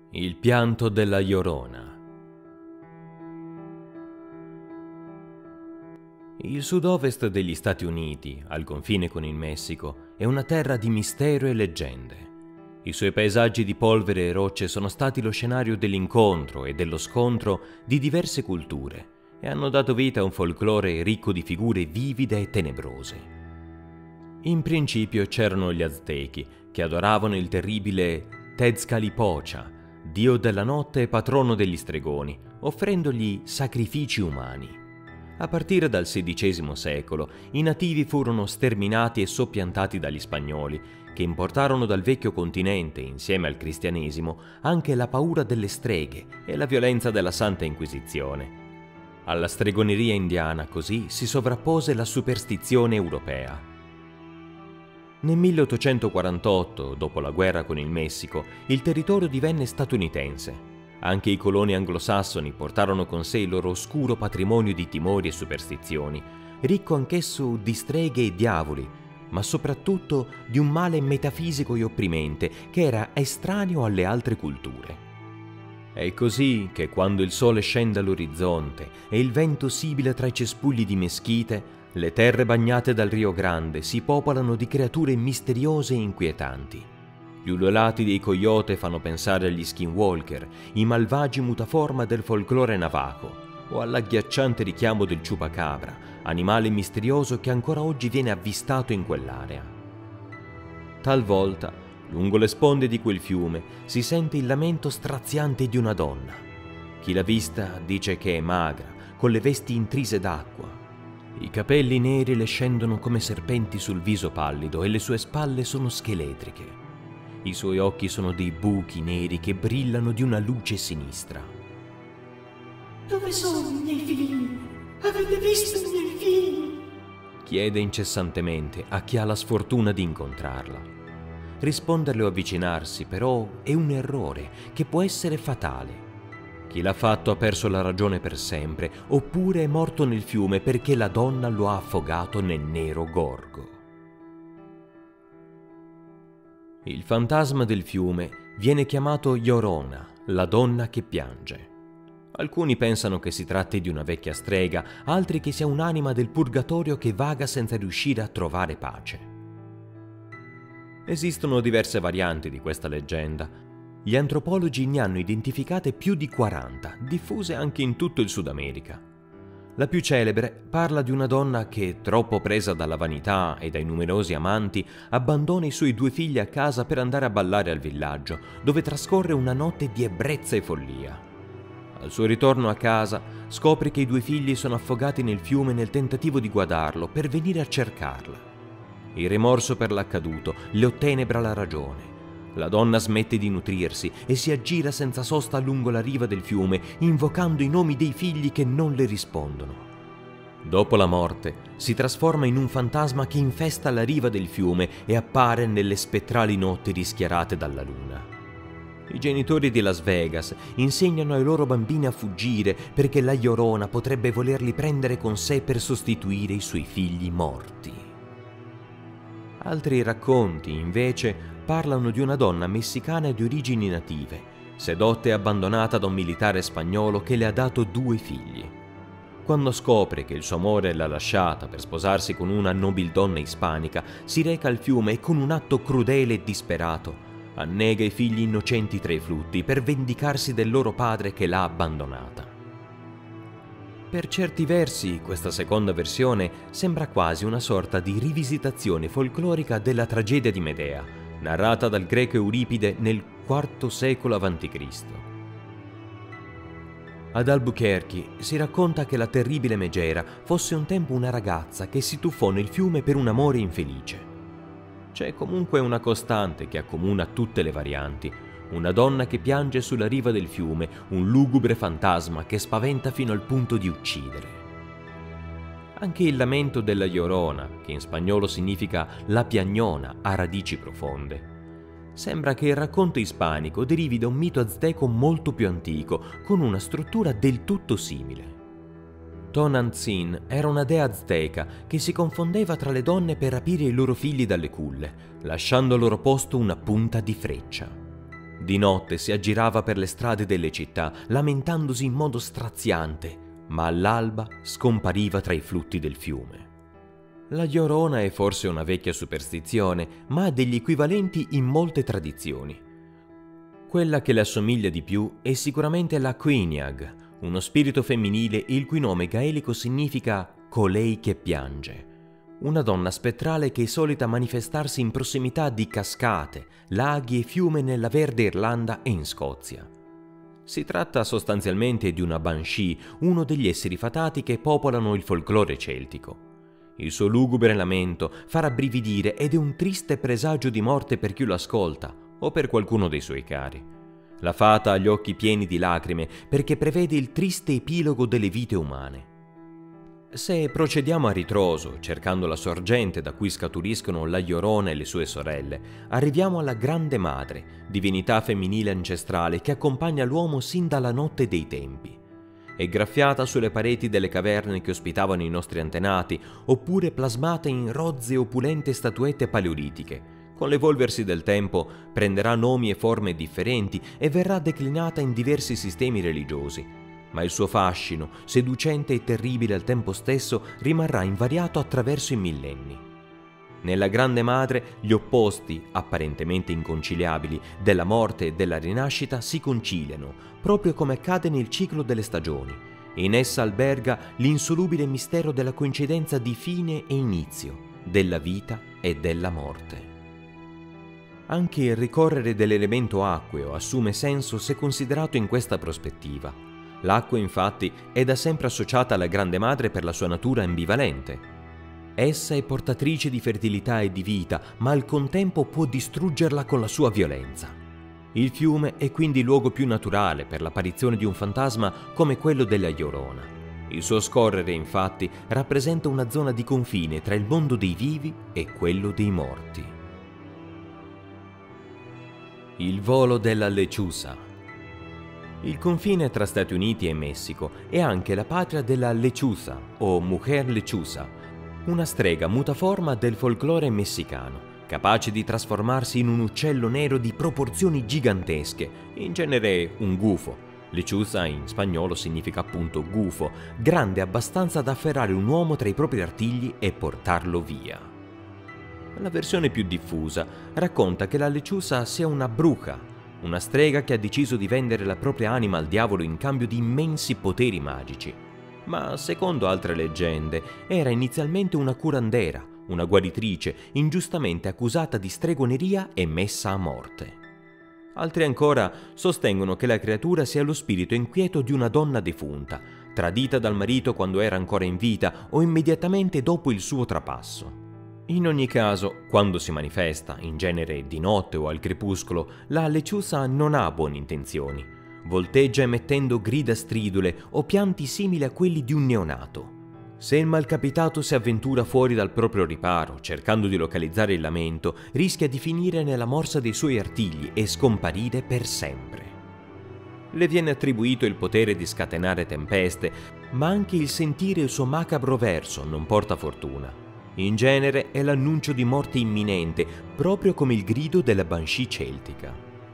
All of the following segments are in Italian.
Il pianto della Llorona. Il sud-ovest degli Stati Uniti, al confine con il Messico, è una terra di mistero e leggende. I suoi paesaggi di polvere e rocce sono stati lo scenario dell'incontro e dello scontro di diverse culture e hanno dato vita a un folklore ricco di figure vivide e tenebrose. In principio c'erano gli Aztechi, che adoravano il terribile Tezcatlipoca, dio della notte e patrono degli stregoni, offrendogli sacrifici umani. A partire dal XVI secolo, i nativi furono sterminati e soppiantati dagli spagnoli, che importarono dal vecchio continente, insieme al cristianesimo, anche la paura delle streghe e la violenza della Santa Inquisizione. Alla stregoneria indiana, così, si sovrappose la superstizione europea. Nel 1848, dopo la guerra con il Messico, il territorio divenne statunitense. Anche i coloni anglosassoni portarono con sé il loro oscuro patrimonio di timori e superstizioni, ricco anch'esso di streghe e diavoli, ma soprattutto di un male metafisico e opprimente che era estraneo alle altre culture. È così che quando il sole scende all'orizzonte e il vento sibila tra i cespugli di meschite, le terre bagnate dal Rio Grande si popolano di creature misteriose e inquietanti. Gli ululati dei coyote fanno pensare agli skinwalker, i malvagi mutaforma del folklore navajo, o all'agghiacciante richiamo del chupacabra, animale misterioso che ancora oggi viene avvistato in quell'area. Talvolta, lungo le sponde di quel fiume, si sente il lamento straziante di una donna. Chi l'ha vista dice che è magra, con le vesti intrise d'acqua. I capelli neri le scendono come serpenti sul viso pallido e le sue spalle sono scheletriche. I suoi occhi sono dei buchi neri che brillano di una luce sinistra. Dove sono i miei figli? Avete visto i miei figli? Chiede incessantemente a chi ha la sfortuna di incontrarla. Risponderle o avvicinarsi, però, è un errore che può essere fatale. Chi l'ha fatto ha perso la ragione per sempre, oppure è morto nel fiume perché la donna lo ha affogato nel nero gorgo. Il fantasma del fiume viene chiamato Llorona, la donna che piange. Alcuni pensano che si tratti di una vecchia strega, altri che sia un'anima del purgatorio che vaga senza riuscire a trovare pace. Esistono diverse varianti di questa leggenda. Gli antropologi ne hanno identificate più di 40, diffuse anche in tutto il Sud America. La più celebre parla di una donna che, troppo presa dalla vanità e dai numerosi amanti, abbandona i suoi 2 figli a casa per andare a ballare al villaggio, dove trascorre una notte di ebbrezza e follia. Al suo ritorno a casa, scopre che i 2 figli sono affogati nel fiume nel tentativo di guadarlo per venire a cercarla. Il rimorso per l'accaduto le ottenebra la ragione. La donna smette di nutrirsi e si aggira senza sosta lungo la riva del fiume, invocando i nomi dei figli che non le rispondono. Dopo la morte, si trasforma in un fantasma che infesta la riva del fiume e appare nelle spettrali notti rischiarate dalla luna. I genitori di Las Vegas insegnano ai loro bambini a fuggire perché la Llorona potrebbe volerli prendere con sé per sostituire i suoi figli morti. Altri racconti, invece, parlano di una donna messicana di origini native, sedotta e abbandonata da un militare spagnolo che le ha dato 2 figli. Quando scopre che il suo amore l'ha lasciata per sposarsi con una nobildonna ispanica, si reca al fiume e con un atto crudele e disperato annega i figli innocenti tra i flutti per vendicarsi del loro padre che l'ha abbandonata. Per certi versi, questa seconda versione sembra quasi una sorta di rivisitazione folclorica della tragedia di Medea, narrata dal greco Euripide nel IV secolo a.C. Ad Albuquerque si racconta che la terribile Megera fosse un tempo una ragazza che si tuffò nel fiume per un amore infelice. C'è comunque una costante che accomuna tutte le varianti: una donna che piange sulla riva del fiume, un lugubre fantasma che spaventa fino al punto di uccidere. Anche il lamento della Llorona, che in spagnolo significa la piagnona, ha radici profonde. Sembra che il racconto ispanico derivi da un mito azteco molto più antico, con una struttura del tutto simile. Tonantzin era una dea azteca che si confondeva tra le donne per rapire i loro figli dalle culle, lasciando al loro posto una punta di freccia. Di notte si aggirava per le strade delle città, lamentandosi in modo straziante, ma all'alba scompariva tra i flutti del fiume. La Llorona è forse una vecchia superstizione, ma ha degli equivalenti in molte tradizioni. Quella che le assomiglia di più è sicuramente la Quinag, uno spirito femminile il cui nome gaelico significa colei che piange. Una donna spettrale che è solita manifestarsi in prossimità di cascate, laghi e fiume nella verde Irlanda e in Scozia. Si tratta sostanzialmente di una banshee, uno degli esseri fatati che popolano il folklore celtico. Il suo lugubre lamento fa rabbrividire ed è un triste presagio di morte per chi lo ascolta o per qualcuno dei suoi cari. La fata ha gli occhi pieni di lacrime perché prevede il triste epilogo delle vite umane. Se procediamo a ritroso, cercando la sorgente da cui scaturiscono la Llorona e le sue sorelle, arriviamo alla Grande Madre, divinità femminile ancestrale che accompagna l'uomo sin dalla notte dei tempi. È graffiata sulle pareti delle caverne che ospitavano i nostri antenati, oppure plasmata in rozze e opulente statuette paleolitiche. Con l'evolversi del tempo prenderà nomi e forme differenti e verrà declinata in diversi sistemi religiosi. Ma il suo fascino, seducente e terribile al tempo stesso, rimarrà invariato attraverso i millenni. Nella Grande Madre gli opposti, apparentemente inconciliabili, della morte e della rinascita si conciliano, proprio come accade nel ciclo delle stagioni, e in essa alberga l'insolubile mistero della coincidenza di fine e inizio, della vita e della morte. Anche il ricorrere dell'elemento acqueo assume senso se considerato in questa prospettiva. L'acqua, infatti, è da sempre associata alla Grande Madre per la sua natura ambivalente. Essa è portatrice di fertilità e di vita, ma al contempo può distruggerla con la sua violenza. Il fiume è quindi il luogo più naturale per l'apparizione di un fantasma come quello della Llorona. Il suo scorrere, infatti, rappresenta una zona di confine tra il mondo dei vivi e quello dei morti. Il volo della lechuza. Il confine tra Stati Uniti e Messico è anche la patria della lechuza o mujer lechuza, una strega mutaforma del folklore messicano, capace di trasformarsi in un uccello nero di proporzioni gigantesche, in genere un gufo. Lechuza in spagnolo significa appunto gufo, grande abbastanza da afferrare un uomo tra i propri artigli e portarlo via. La versione più diffusa racconta che la lechuza sia una bruja, una strega che ha deciso di vendere la propria anima al diavolo in cambio di immensi poteri magici. Ma, secondo altre leggende, era inizialmente una curandera, una guaritrice, ingiustamente accusata di stregoneria e messa a morte. Altri ancora sostengono che la creatura sia lo spirito inquieto di una donna defunta, tradita dal marito quando era ancora in vita o immediatamente dopo il suo trapasso. In ogni caso, quando si manifesta, in genere di notte o al crepuscolo, la lechuza non ha buone intenzioni. Volteggia emettendo grida stridule o pianti simili a quelli di un neonato. Se il malcapitato si avventura fuori dal proprio riparo, cercando di localizzare il lamento, rischia di finire nella morsa dei suoi artigli e scomparire per sempre. Le viene attribuito il potere di scatenare tempeste, ma anche il sentire il suo macabro verso non porta fortuna. In genere è l'annuncio di morte imminente, proprio come il grido della banshee celtica.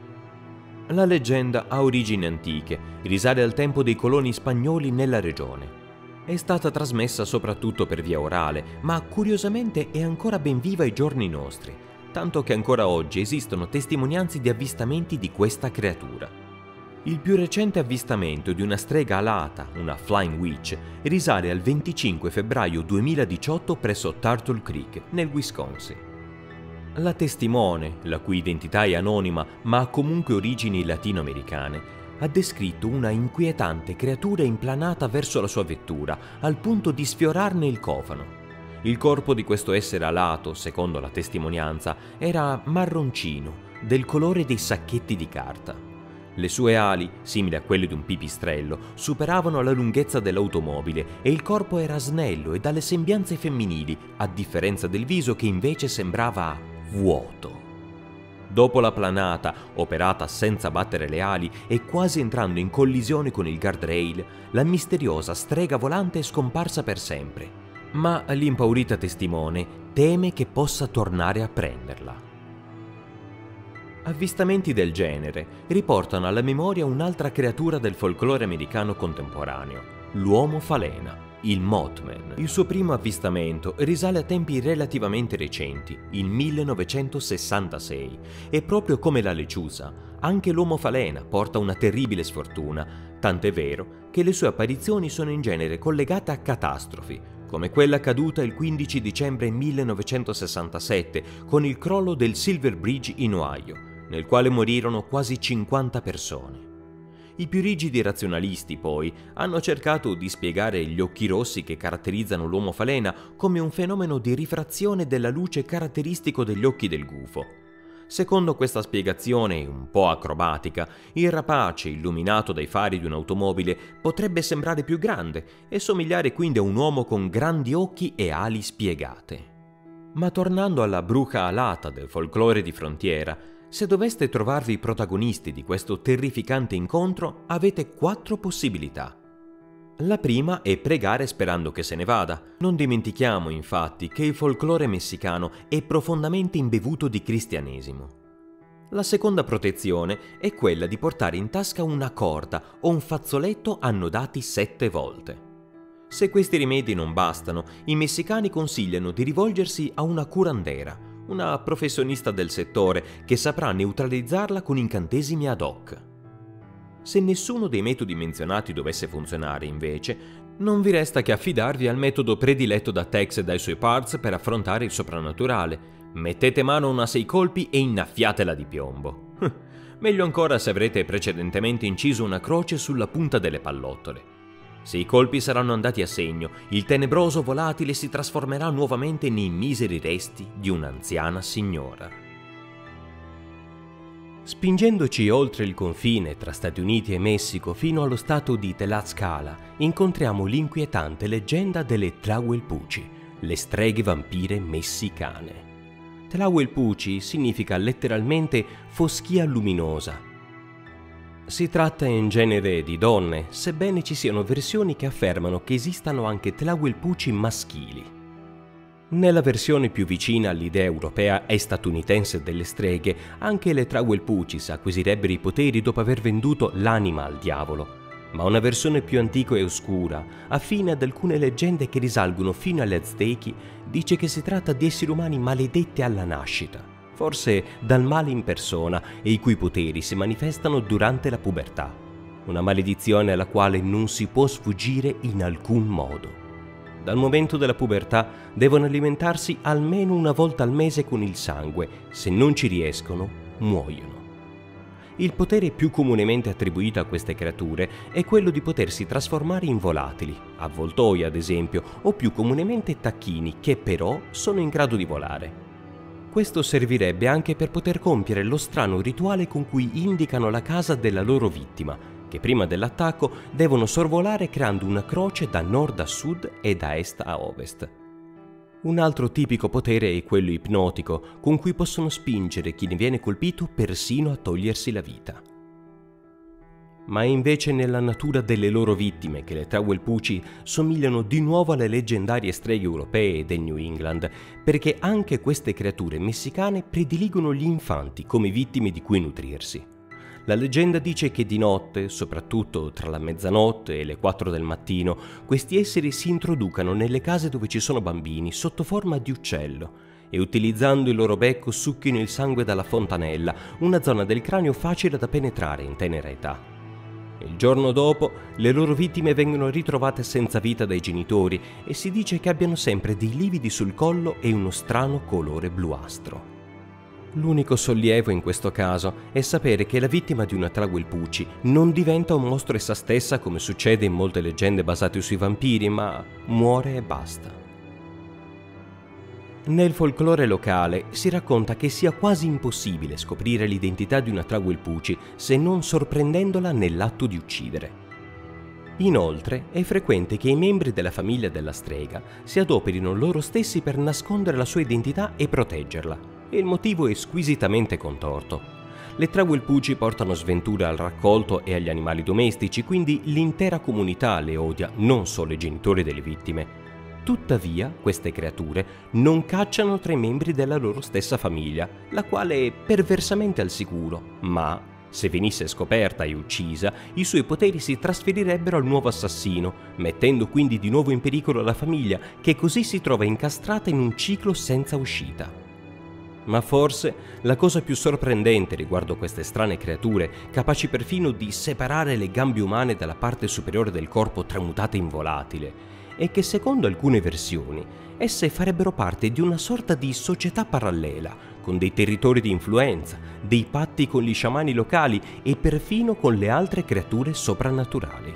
La leggenda ha origini antiche, risale al tempo dei coloni spagnoli nella regione. È stata trasmessa soprattutto per via orale, ma curiosamente è ancora ben viva ai giorni nostri, tanto che ancora oggi esistono testimonianze di avvistamenti di questa creatura. Il più recente avvistamento di una strega alata, una Flying Witch, risale al 25 febbraio 2018 presso Turtle Creek, nel Wisconsin. La testimone, la cui identità è anonima ma ha comunque origini latinoamericane, ha descritto una inquietante creatura implanata verso la sua vettura, al punto di sfiorarne il cofano. Il corpo di questo essere alato, secondo la testimonianza, era marroncino, del colore dei sacchetti di carta. Le sue ali, simili a quelle di un pipistrello, superavano la lunghezza dell'automobile e il corpo era snello e dalle sembianze femminili, a differenza del viso che invece sembrava vuoto. Dopo la planata, operata senza battere le ali e quasi entrando in collisione con il guardrail, la misteriosa strega volante è scomparsa per sempre, ma l'impaurita testimone teme che possa tornare a prenderla. Avvistamenti del genere riportano alla memoria un'altra creatura del folklore americano contemporaneo, l'uomo falena, il Mothman. Il suo primo avvistamento risale a tempi relativamente recenti, il 1966, e proprio come la lechusa, anche l'uomo falena porta una terribile sfortuna, tant'è vero che le sue apparizioni sono in genere collegate a catastrofi, come quella accaduta il 15 dicembre 1967 con il crollo del Silver Bridge in Ohio, nel quale morirono quasi 50 persone. I più rigidi razionalisti, poi, hanno cercato di spiegare gli occhi rossi che caratterizzano l'uomo falena come un fenomeno di rifrazione della luce caratteristico degli occhi del gufo. Secondo questa spiegazione, un po' acrobatica, il rapace illuminato dai fari di un'automobile potrebbe sembrare più grande e somigliare quindi a un uomo con grandi occhi e ali spiegate. Ma tornando alla bruca alata del folklore di frontiera, se doveste trovarvi i protagonisti di questo terrificante incontro, avete 4 possibilità. La prima è pregare sperando che se ne vada. Non dimentichiamo, infatti, che il folklore messicano è profondamente imbevuto di cristianesimo. La seconda protezione è quella di portare in tasca una corda o un fazzoletto annodati 7 volte. Se questi rimedi non bastano, i messicani consigliano di rivolgersi a una curandera, una professionista del settore che saprà neutralizzarla con incantesimi ad hoc. Se nessuno dei metodi menzionati dovesse funzionare, invece, non vi resta che affidarvi al metodo prediletto da Tex e dai suoi parts per affrontare il soprannaturale. Mettete mano a una 6 colpi e innaffiatela di piombo. Meglio ancora se avrete precedentemente inciso una croce sulla punta delle pallottole. Se i colpi saranno andati a segno, il tenebroso volatile si trasformerà nuovamente nei miseri resti di un'anziana signora. Spingendoci oltre il confine tra Stati Uniti e Messico fino allo stato di Tlaxcala, incontriamo l'inquietante leggenda delle Tlahuelpuchi, le streghe vampire messicane. Tlahuelpuchi significa letteralmente foschia luminosa. Si tratta in genere di donne, sebbene ci siano versioni che affermano che esistano anche Tlahuelpuchi maschili. Nella versione più vicina all'idea europea e statunitense delle streghe, anche le Tlahuelpuchis acquisirebbero i poteri dopo aver venduto l'anima al diavolo, ma una versione più antica e oscura, affine ad alcune leggende che risalgono fino agli Aztechi, dice che si tratta di esseri umani maledetti alla nascita, forse dal male in persona, e i cui poteri si manifestano durante la pubertà, una maledizione alla quale non si può sfuggire in alcun modo. Dal momento della pubertà devono alimentarsi almeno una volta al mese con il sangue, se non ci riescono, muoiono. Il potere più comunemente attribuito a queste creature è quello di potersi trasformare in volatili, avvoltoi ad esempio, o più comunemente tacchini, che però sono in grado di volare. Questo servirebbe anche per poter compiere lo strano rituale con cui indicano la casa della loro vittima, che prima dell'attacco devono sorvolare creando una croce da nord a sud e da est a ovest. Un altro tipico potere è quello ipnotico, con cui possono spingere chi ne viene colpito persino a togliersi la vita. Ma è invece nella natura delle loro vittime che le Tlahuelpuchi somigliano di nuovo alle leggendarie streghe europee del New England, perché anche queste creature messicane prediligono gli infanti come vittime di cui nutrirsi. La leggenda dice che di notte, soprattutto tra la mezzanotte e le 4 del mattino, questi esseri si introducano nelle case dove ci sono bambini sotto forma di uccello e utilizzando il loro becco succhino il sangue dalla fontanella, una zona del cranio facile da penetrare in tenera età. Il giorno dopo le loro vittime vengono ritrovate senza vita dai genitori e si dice che abbiano sempre dei lividi sul collo e uno strano colore bluastro. L'unico sollievo in questo caso è sapere che la vittima di una Tlahuelpuchi non diventa un mostro essa stessa come succede in molte leggende basate sui vampiri, ma muore e basta. Nel folklore locale si racconta che sia quasi impossibile scoprire l'identità di una Tlahuelpuchi se non sorprendendola nell'atto di uccidere. Inoltre è frequente che i membri della famiglia della strega si adoperino loro stessi per nascondere la sua identità e proteggerla. Il motivo è squisitamente contorto. Le Tlahuelpuchi portano sventura al raccolto e agli animali domestici, quindi l'intera comunità le odia, non solo i genitori delle vittime. Tuttavia, queste creature non cacciano tra i membri della loro stessa famiglia, la quale è perversamente al sicuro, ma, se venisse scoperta e uccisa, i suoi poteri si trasferirebbero al nuovo assassino, mettendo quindi di nuovo in pericolo la famiglia, che così si trova incastrata in un ciclo senza uscita. Ma forse la cosa più sorprendente riguardo queste strane creature, capaci perfino di separare le gambe umane dalla parte superiore del corpo tramutate in volatile, è che secondo alcune versioni esse farebbero parte di una sorta di società parallela, con dei territori di influenza, dei patti con gli sciamani locali e perfino con le altre creature soprannaturali.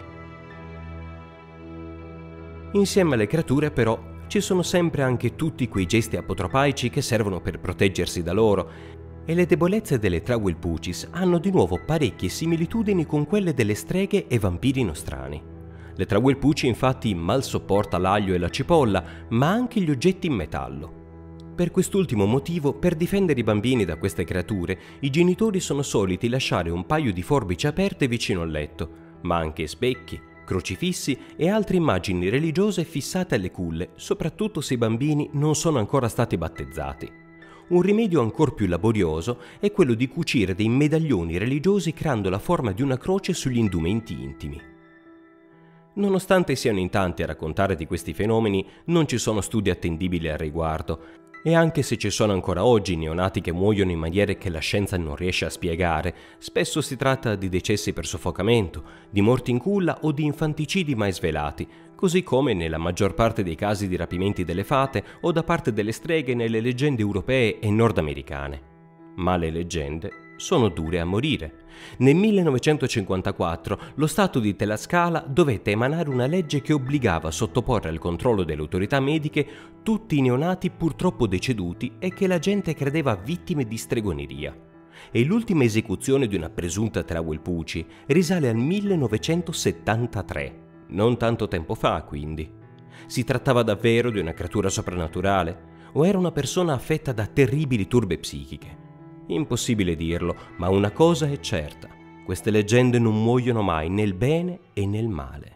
Insieme alle creature, però, ci sono sempre anche tutti quei gesti apotropaici che servono per proteggersi da loro, e le debolezze delle Trawelpuchis hanno di nuovo parecchie similitudini con quelle delle streghe e vampiri nostrani. Le Trawelpuchi infatti mal sopporta l'aglio e la cipolla, ma anche gli oggetti in metallo. Per quest'ultimo motivo, per difendere i bambini da queste creature, i genitori sono soliti lasciare un paio di forbici aperte vicino al letto, ma anche specchi, crocifissi e altre immagini religiose fissate alle culle, soprattutto se i bambini non sono ancora stati battezzati. Un rimedio ancor più laborioso è quello di cucire dei medaglioni religiosi creando la forma di una croce sugli indumenti intimi. Nonostante siano in tanti a raccontare di questi fenomeni, non ci sono studi attendibili al riguardo, e anche se ci sono ancora oggi neonati che muoiono in maniere che la scienza non riesce a spiegare, spesso si tratta di decessi per soffocamento, di morti in culla o di infanticidi mai svelati, così come nella maggior parte dei casi di rapimenti delle fate o da parte delle streghe nelle leggende europee e nordamericane. Ma le leggende sono dure a morire. Nel 1954 lo Stato di Tlaxcala dovette emanare una legge che obbligava a sottoporre al controllo delle autorità mediche tutti i neonati purtroppo deceduti e che la gente credeva vittime di stregoneria. E l'ultima esecuzione di una presunta Trawelpuchi risale al 1973, non tanto tempo fa quindi. Si trattava davvero di una creatura soprannaturale? O era una persona affetta da terribili turbe psichiche? Impossibile dirlo, ma una cosa è certa: queste leggende non muoiono mai nel bene e nel male.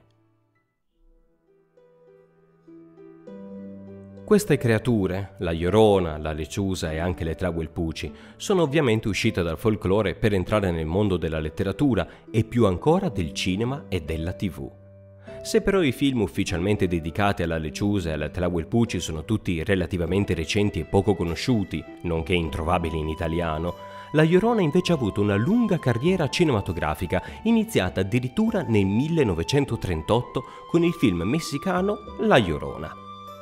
Queste creature, la Llorona, la Lechuza e anche le Trawelpuchi, sono ovviamente uscite dal folklore per entrare nel mondo della letteratura e più ancora del cinema e della TV. Se però i film ufficialmente dedicati alla Lechuza e alla Trawelpuchi sono tutti relativamente recenti e poco conosciuti, nonché introvabili in italiano, la Llorona invece ha avuto una lunga carriera cinematografica, iniziata addirittura nel 1938 con il film messicano La Llorona.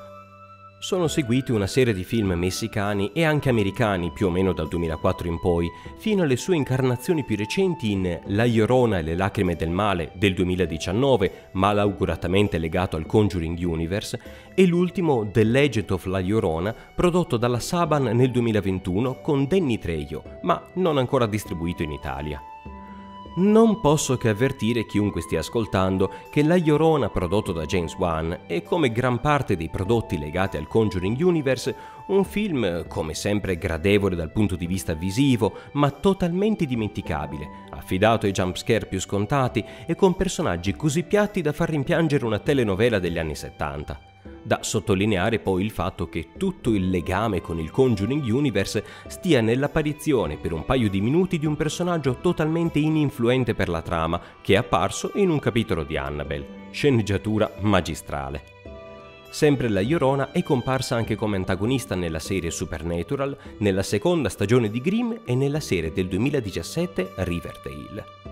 Sono seguiti una serie di film messicani e anche americani più o meno dal 2004 in poi, fino alle sue incarnazioni più recenti in La Llorona e le lacrime del male del 2019, malauguratamente legato al Conjuring Universe, e l'ultimo The Legend of La Llorona, prodotto dalla Saban nel 2021 con Danny Trejo, ma non ancora distribuito in Italia. Non posso che avvertire chiunque stia ascoltando che La Llorona prodotto da James Wan è, come gran parte dei prodotti legati al Conjuring Universe, un film come sempre gradevole dal punto di vista visivo, ma totalmente dimenticabile, affidato ai jumpscare più scontati e con personaggi così piatti da far rimpiangere una telenovela degli anni 70. Da sottolineare poi il fatto che tutto il legame con il Conjuring Universe stia nell'apparizione per un paio di minuti di un personaggio totalmente ininfluente per la trama che è apparso in un capitolo di Annabelle, sceneggiatura magistrale. Sempre la Llorona è comparsa anche come antagonista nella serie Supernatural, nella seconda stagione di Grimm e nella serie del 2017 Riverdale.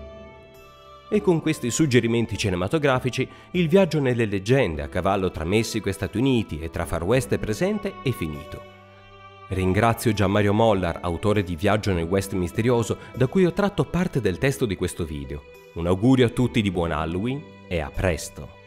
E con questi suggerimenti cinematografici, il viaggio nelle leggende a cavallo tra Messico e Stati Uniti e tra Far West e presente è finito. Ringrazio Gianmario Mollar, autore di Viaggio nel West Misterioso, da cui ho tratto parte del testo di questo video. Un augurio a tutti di buon Halloween e a presto!